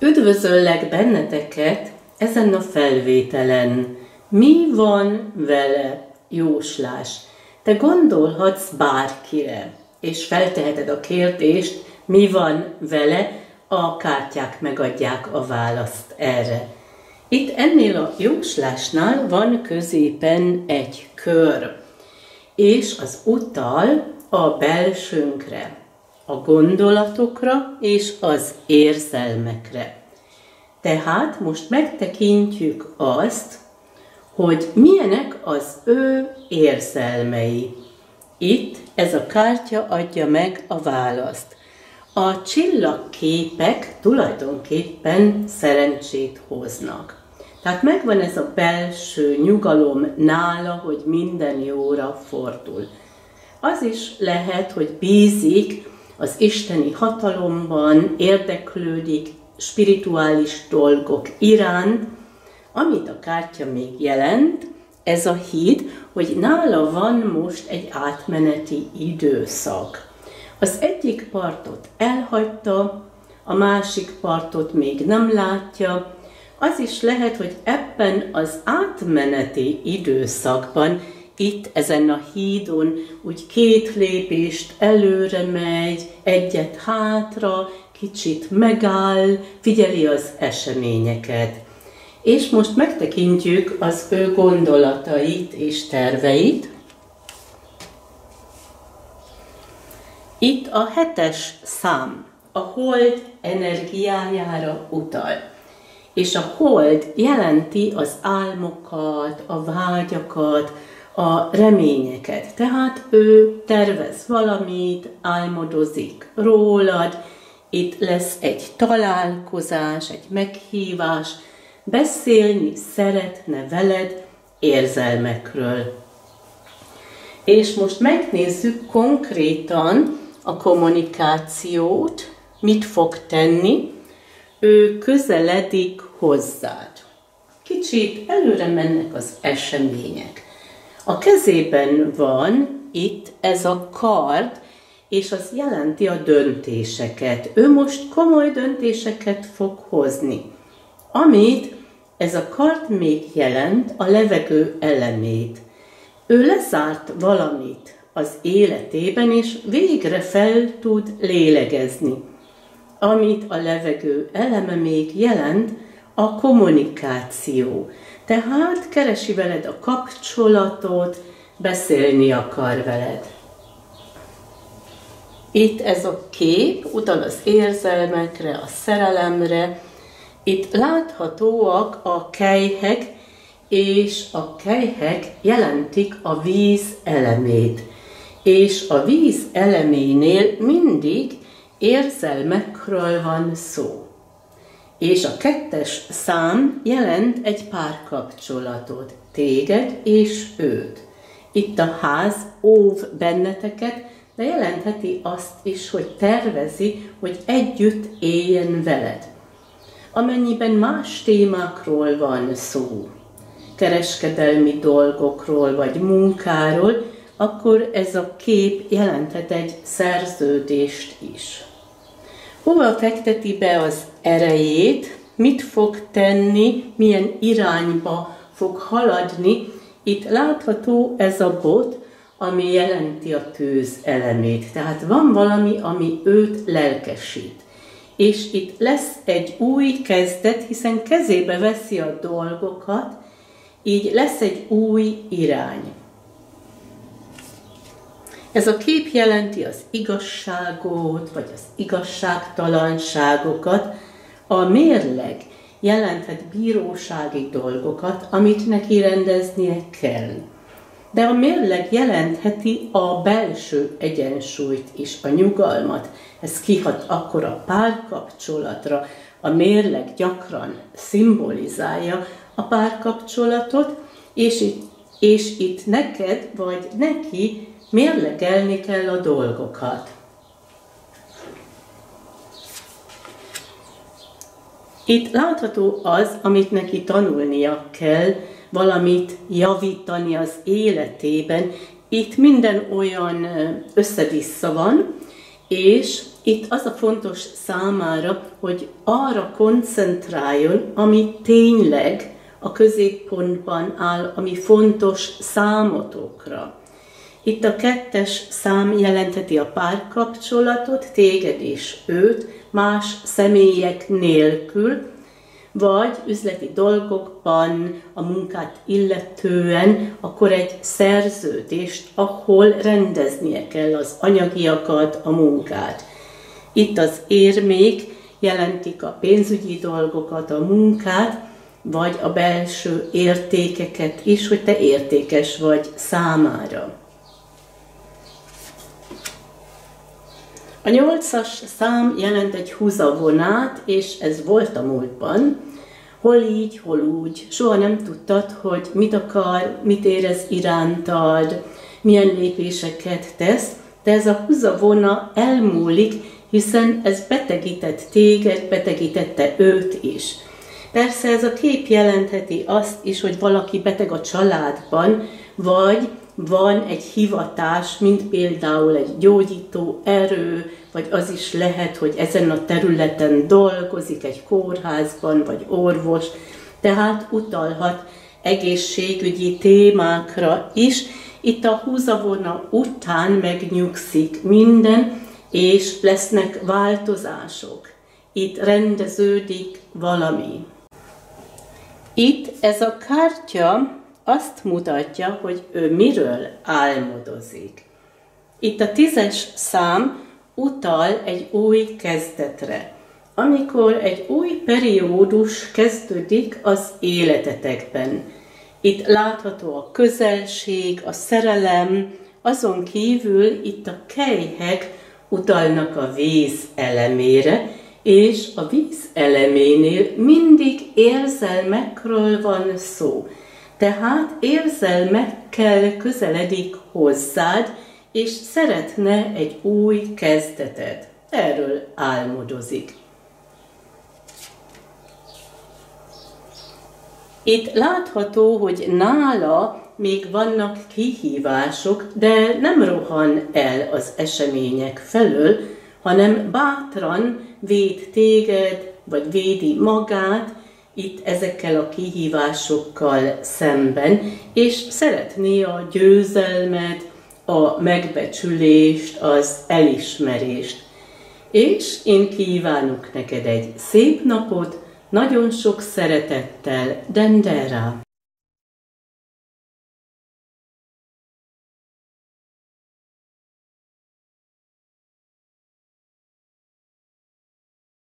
Üdvözöllek benneteket ezen a felvételen. Mi van vele, jóslás? Te gondolhatsz bárkire, és felteheted a kérdést, mi van vele, a kártyák megadják a választ erre. Itt ennél a jóslásnál van középen egy kör, és az utal a belsőnkre, a gondolatokra és az érzelmekre. Tehát most megtekintjük azt, hogy milyenek az ő érzelmei. Itt ez a kártya adja meg a választ. A csillagképek tulajdonképpen szerencsét hoznak. Tehát megvan ez a belső nyugalom nála, hogy minden jóra fordul. Az is lehet, hogy bízik az isteni hatalomban, érdeklődik spirituális dolgok iránt, amit a kártya még jelent, ez a híd, hogy nála van most egy átmeneti időszak. Az egyik partot elhagyta, a másik partot még nem látja. Az is lehet, hogy ebben az átmeneti időszakban, itt ezen a hídon úgy 2 lépést előre megy, egyet hátra, kicsit megáll, figyeli az eseményeket. És most megtekintjük az ő gondolatait és terveit. Itt a 7-es szám a hold energiájára utal. És a hold jelenti az álmokat, a vágyakat, a reményeket. Tehát ő tervez valamit, álmodozik rólad, itt lesz egy találkozás, egy meghívás, beszélni szeretne veled érzelmekről. És most megnézzük konkrétan a kommunikációt, mit fog tenni. Ő közeledik hozzád. Kicsit előre mennek az események. A kezében van itt ez a kard, és az jelenti a döntéseket. Ő most komoly döntéseket fog hozni. Amit ez a kard még jelent, a levegő elemét. Ő lezárt valamit az életében, és végre fel tud lélegezni. Amit a levegő eleme még jelent, a kommunikáció. Tehát keresi veled a kapcsolatot, beszélni akar veled. Itt ez a kép utal az érzelmekre, a szerelemre. Itt láthatóak a kelyhek, és a kelyhek jelentik a víz elemét. És a víz eleménél mindig érzelmekről van szó. És a 2-es szám jelent egy párkapcsolatot, téged és őt. Itt a ház óv benneteket, de jelentheti azt is, hogy tervezi, hogy együtt éljen veled. Amennyiben más témákról van szó, kereskedelmi dolgokról vagy munkáról, akkor ez a kép jelenthet egy szerződést is. Hova fekteti be az erejét, mit fog tenni, milyen irányba fog haladni. Itt látható ez a bot, ami jelenti a tűz elemét. Tehát van valami, ami őt lelkesít. És itt lesz egy új kezdet, hiszen kezébe veszi a dolgokat, így lesz egy új irány. Ez a kép jelenti az igazságot, vagy az igazságtalanságokat. A mérleg jelenthet bírósági dolgokat, amit neki rendeznie kell. De a mérleg jelentheti a belső egyensúlyt is, a nyugalmat. Ez kihat akkor a párkapcsolatra. A mérleg gyakran szimbolizálja a párkapcsolatot, és itt neked vagy neki mérlegelni kell a dolgokat. Itt látható az, amit neki tanulnia kell, valamit javítani az életében. Itt minden olyan össze-vissza van, És itt az a fontos számára, hogy arra koncentráljon, ami tényleg a középpontban áll, ami fontos számotokra. Itt a 2-es szám jelentheti a párkapcsolatot, téged és őt, más személyek nélkül, vagy üzleti dolgokban, a munkát illetően, akkor egy szerződést, ahol rendeznie kell az anyagiakat, a munkát. Itt az érmék jelentik a pénzügyi dolgokat, a munkát, vagy a belső értékeket is, hogy te értékes vagy számára. A 8-as szám jelent egy húzavonát, és ez volt a múltban. Hol így, hol úgy. Soha nem tudtad, hogy mit akar, mit érez irántad, milyen lépéseket tesz, de ez a húzavona elmúlik, hiszen ez betegített téged, betegítette őt is. Persze ez a kép jelentheti azt is, hogy valaki beteg a családban, vagy van egy hivatás, mint például egy gyógyító erő, vagy az is lehet, hogy ezen a területen dolgozik egy kórházban, vagy orvos, tehát utalhat egészségügyi témákra is. Itt a húzavona után megnyugszik minden, és lesznek változások. Itt rendeződik valami. Itt ez a kártya azt mutatja, hogy ő miről álmodozik. Itt a 10-es szám utal egy új kezdetre, amikor egy új periódus kezdődik az életetekben. Itt látható a közelség, a szerelem, azon kívül itt a kelyhek utalnak a víz elemére, és a víz eleménél mindig érzelmekről van szó. Tehát érzelmekkel közeledik hozzád, és szeretne egy új kezdetet. Erről álmodozik. Itt látható, hogy nála még vannak kihívások, de nem rohan el az események felől, hanem bátran véd téged, vagy védi magát, itt ezekkel a kihívásokkal szemben, és szeretné a győzelmet, a megbecsülést, az elismerést. És én kívánok neked egy szép napot, nagyon sok szeretettel, Dendera!